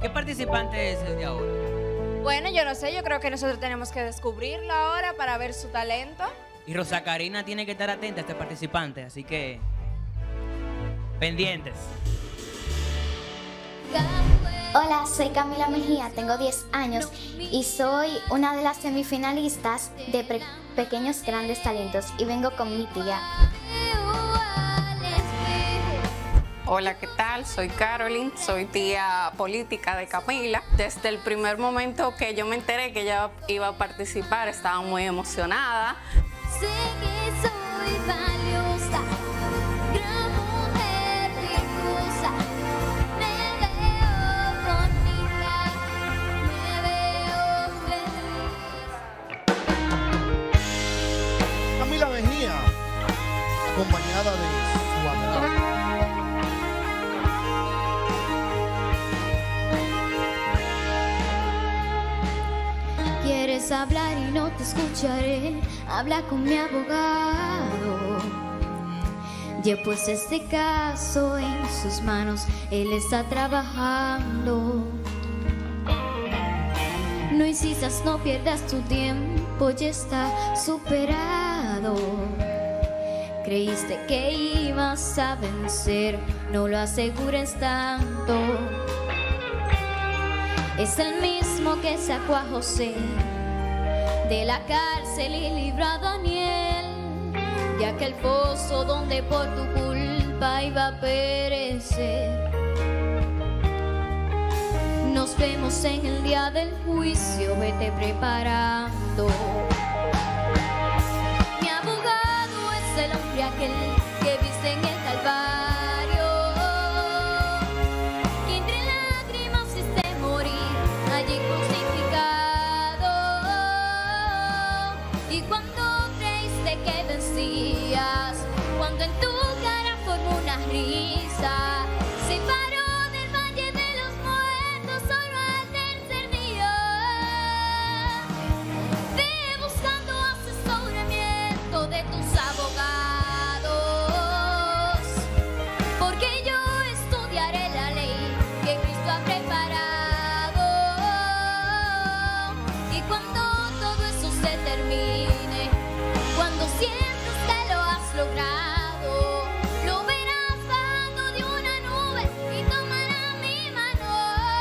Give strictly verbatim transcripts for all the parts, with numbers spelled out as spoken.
¿Qué participante es el de ahora? Bueno, yo no sé, yo creo que nosotros tenemos que descubrirlo ahora para ver su talento. Y Rosa Karina tiene que estar atenta a este participante, así que pendientes. Hola, soy Camila Mejía, tengo diez años y soy una de las semifinalistas de Pre Pequeños Grandes Talentos y vengo con mi tía. Hola, ¿qué tal? Soy Carolyn, soy tía política de Camila. Desde el primer momento que yo me enteré que ella iba a participar, estaba muy emocionada. Sé que soy valiosa, gran mujer virtuosa. Me veo bonita, me veo feliz. Camila Mejía, acompañada de su amor. Quieres hablar y no te escucharé, habla con mi abogado. Ya pues este caso en sus manos, él está trabajando. No insistas, no pierdas tu tiempo, ya está superado. Creíste que ibas a vencer, no lo asegures tanto. Es el mismo que sacó a José de la cárcel y libró a Daniel de aquel pozo donde por tu culpa iba a perecer. Nos vemos en el día del juicio, vete preparando. Mi abogado es el hombre aquel que viste en el Calvario. Cuando en tu cara formó una risa, se paró del valle de los muertos solo al tercer día. Ve buscando asesoramiento de tus abogados, porque yo estudiaré la ley que Cristo ha preparado. Y cuando todo eso se termine, cuando siempre logrado, lo verás bajando de una nube y tomará mi mano.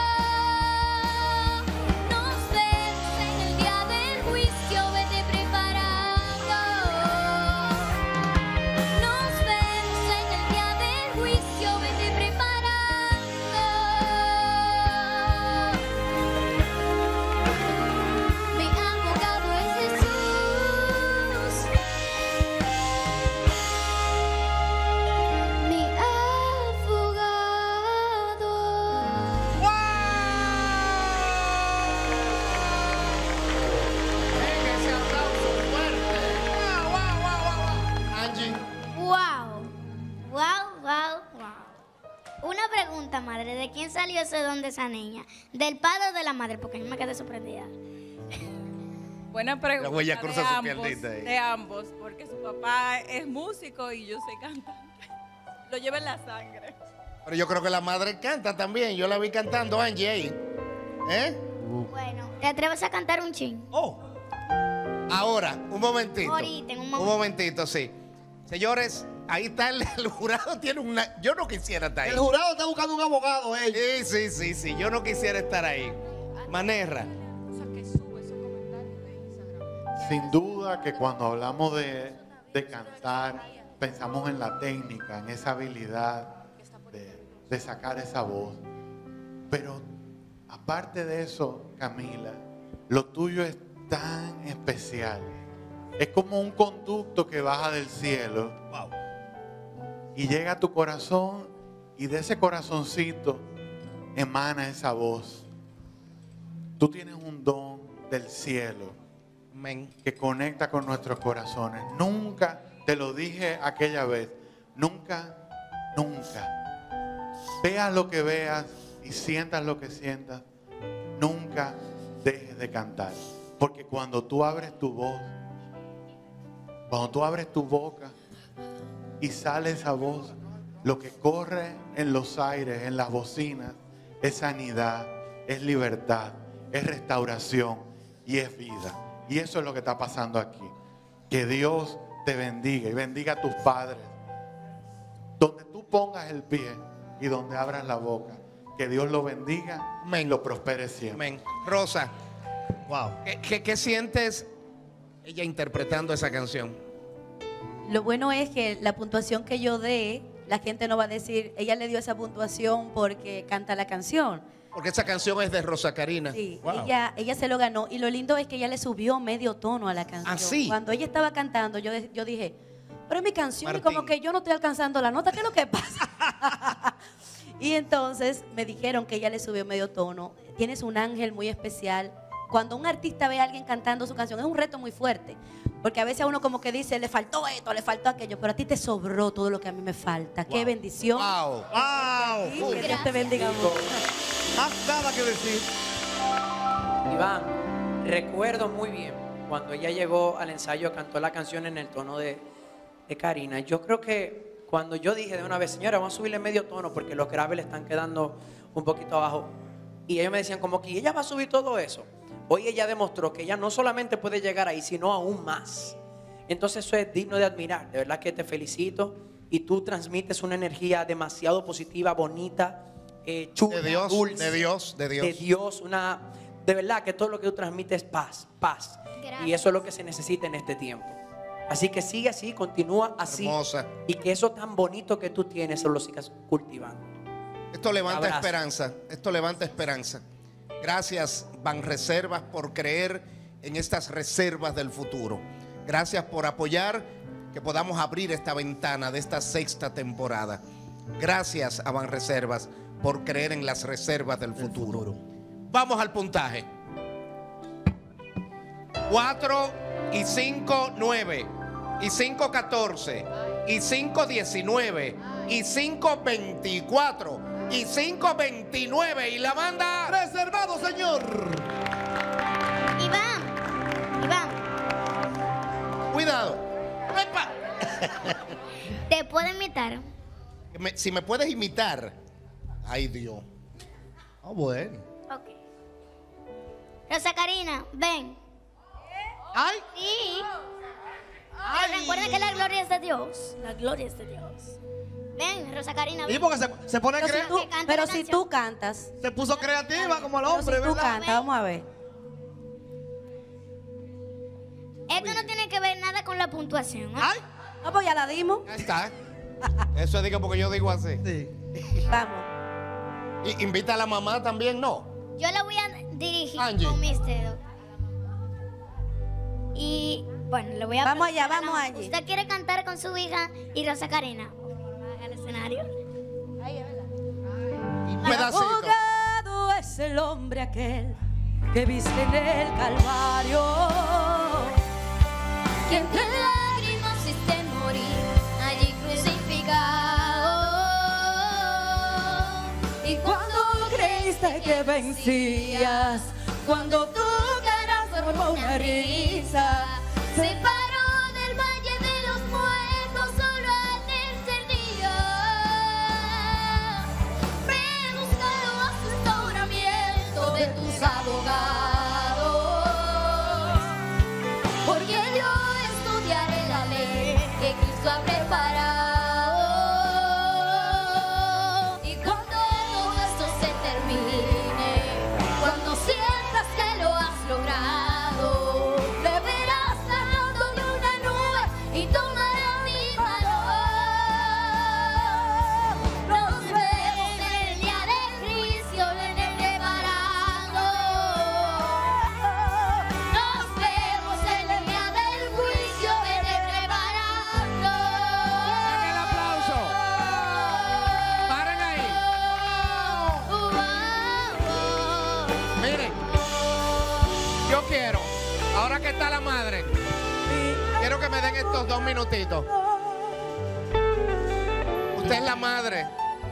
Nos vemos en el día del juicio, vete preparando. Nos vemos en el día del juicio, vete preparando. Mi abogado es Jesús. Una pregunta, madre, ¿de quién salió ese don de esa niña? ¿Del padre o de la madre? Porque yo me quedé sorprendida. Buena pregunta. La huella de cruza su ambos, piernita ahí. de ambos, porque su papá es músico y yo soy cantante. Lo lleva en la sangre. Pero yo creo que la madre canta también. Yo la vi cantando, Angie, ahí. ¿Eh? Bueno, ¿te atreves a cantar un chin? Oh. Ahora, un momentito. Ahorita, en un Un momento. momentito, sí. Señores, ahí está el, el jurado. Tiene una. Yo no quisiera estar ahí. El jurado está buscando un abogado, eh. Sí, sí, sí, sí. Yo no quisiera estar ahí. Manerra. Sin duda que cuando hablamos de, de cantar, pensamos en la técnica, en esa habilidad de, de sacar esa voz. Pero aparte de eso, Camila, lo tuyo es tan especial. Es como un conducto que baja del cielo y llega a tu corazón, y de ese corazoncito emana esa voz. Tú tienes un don del cielo que conecta con nuestros corazones. Nunca, te lo dije aquella vez, nunca, nunca, veas lo que veas y sientas lo que sientas, nunca dejes de cantar. Porque cuando tú abres tu voz, cuando tú abres tu boca y sale esa voz, lo que corre en los aires, en las bocinas, es sanidad, es libertad, es restauración y es vida. Y eso es lo que está pasando aquí. Que Dios te bendiga y bendiga a tus padres. Donde tú pongas el pie y donde abras la boca, que Dios lo bendiga y lo prospere siempre. Amén. Rosa, wow. ¿Qué, qué, qué sientes ella interpretando esa canción? Lo bueno es que la puntuación que yo dé, la gente no va a decir, ella le dio esa puntuación porque canta la canción. Porque esa canción es de Rosa Karina. Sí, Wow. ella, ella se lo ganó. Y lo lindo es que ella le subió medio tono a la canción. ¿Ah, sí? Cuando ella estaba cantando, yo, yo dije, pero es mi canción y Martín. como que yo no estoy alcanzando la nota, ¿qué es lo que pasa? Y entonces me dijeron que ella le subió medio tono. Tienes un ángel muy especial. Cuando un artista ve a alguien cantando su canción, es un reto muy fuerte. Porque a veces a uno como que dice, le faltó esto, le faltó aquello, pero a ti te sobró todo lo que a mí me falta. Qué bendición. Wow. ¡Wow! Que Dios te bendiga mucho. Más nada que decir. Iván, recuerdo muy bien cuando ella llegó al ensayo, cantó la canción en el tono de, de Karina. Yo creo que cuando yo dije de una vez, señora, vamos a subirle medio tono porque los graves le están quedando un poquito abajo. Y ellos me decían como que ella va a subir todo eso. Hoy ella demostró que ella no solamente puede llegar ahí, sino aún más. Entonces eso es digno de admirar. De verdad que te felicito. Y tú transmites una energía demasiado positiva, bonita, eh, chula, De Dios, dulce. de Dios, de Dios. De Dios, una... De verdad que todo lo que tú transmites es paz, paz. Gracias. Y eso es lo que se necesita en este tiempo. Así que sigue así, continúa así. Hermosa. Y que eso tan bonito que tú tienes, lo sigas cultivando. Esto levanta Abrazo. esperanza. Esto levanta esperanza. Gracias, Banreservas, por creer en estas reservas del futuro. Gracias por apoyar que podamos abrir esta ventana de esta sexta temporada. Gracias a Banreservas por creer en las reservas del futuro. Vamos al puntaje. cuatro y cinco, nueve. Y cinco, catorce. Y cinco, diecinueve. Y cinco, veinticuatro. Y cinco, veintinueve. Y la banda... Reservado, señor. Iván, Iván, Cuidado. ¡Epa! ¿te puedo imitar? Me- si me puedes imitar. Ay, Dios. Ah, bueno. Ok. Rosa Karina, ven. ¡Ay! Sí. Pero recuerda que la gloria es de Dios. La gloria es de Dios. Ven, Rosa Karina, Y ven. porque se, se pone Pero si creativa. tú, pero si tú cantas, Se puso creativa como el pero hombre, si tú ¿verdad? cantas, vamos a ver. Esto no tiene que ver nada con la puntuación. ¿no? ¡Ay! No, pues ya la dimos. Ahí está. Eso es digo porque yo digo así. Sí. Vamos. Y invita a la mamá también, ¿no? Yo la voy a dirigir Angie. con mis dedos. Y bueno, le voy a Vamos allá, preguntar a la vamos, mamá. Angie. ¿Usted quiere cantar con su hija y Rosa Karina? Por favor, baja al escenario. Un pedacito. Abogado es el hombre aquel que viste en el Calvario, Que entre lágrimas hiciste morir allí crucificado. Y cuando creíste que vencías, cuando tu cara formó una risa, se paró del valle de los muertos solo al tercer día. Rebuscado a su restauramiento de tus abogados. Porque yo estudiaré la ley que Cristo ha preparado. Y cuando todo esto se termine, cuando sientas que lo has logrado, te verás saliendo de una nube y tomarás mi valor. Nos vemos en el día de juicio, ven preparando. Nos vemos en el día del juicio, ven preparando. ¡Den el aplauso! ¡Paren ahí! Miren, yo quiero, ahora que está la madre, quiero que me den estos dos minutitos. Usted es la madre.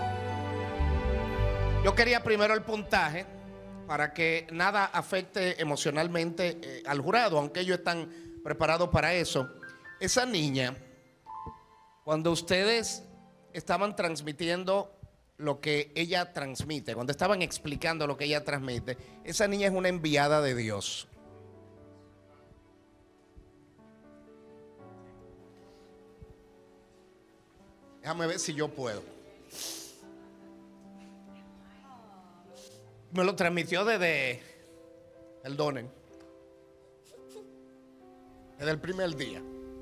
Yo quería primero el puntaje para que nada afecte emocionalmente eh, al jurado, aunque ellos están preparados para eso. Esa niña, cuando ustedes estaban transmitiendo lo que ella transmite, cuando estaban explicando lo que ella transmite, esa niña es una enviada de Dios. Déjame ver si yo puedo. Me lo transmitió desde, perdonen, desde el primer día.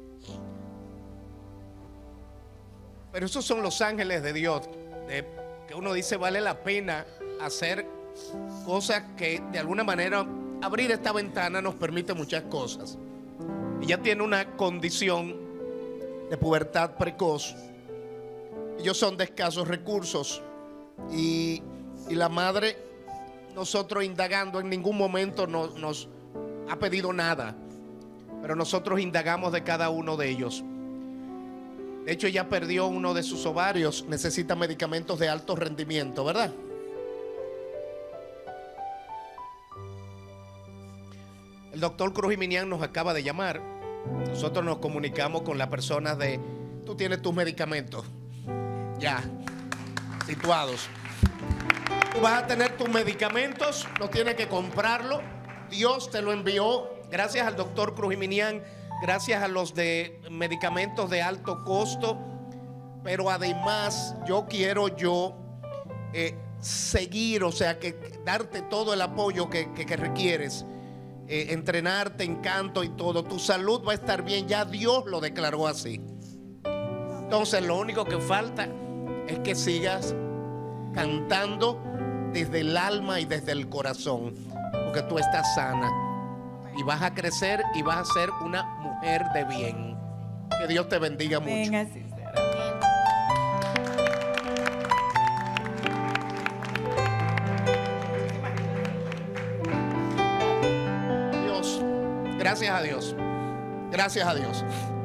Pero esos son los ángeles de Dios, de, que uno dice vale la pena hacer cosas que de alguna manera abrir esta ventana nos permite muchas cosas. Ella tiene una condición de pubertad precoz. Ellos son de escasos recursos y, y la madre, nosotros indagando, en ningún momento nos, nos ha pedido nada, pero nosotros indagamos de cada uno de ellos. De hecho, ella perdió uno de sus ovarios, necesita medicamentos de alto rendimiento, ¿verdad? El doctor Cruz Jiminián nos acaba de llamar. Nosotros nos comunicamos con la persona de, tú tienes tus medicamentos ya situados. Tú vas a tener tus medicamentos, no tienes que comprarlo. Dios te lo envió. Gracias al doctor Cruz Jiminián, gracias a los de medicamentos de alto costo. Pero además yo quiero yo eh, seguir, o sea, que darte todo el apoyo que, que, que requieres. Eh, entrenarte en canto y todo. Tu salud va a estar bien, ya Dios lo declaró así. Entonces lo único que falta es que sigas cantando desde el alma y desde el corazón, porque tú estás sana y vas a crecer y vas a ser una mujer de bien. Que Dios te bendiga mucho. Venga, así será. Dios, gracias a Dios, gracias a Dios.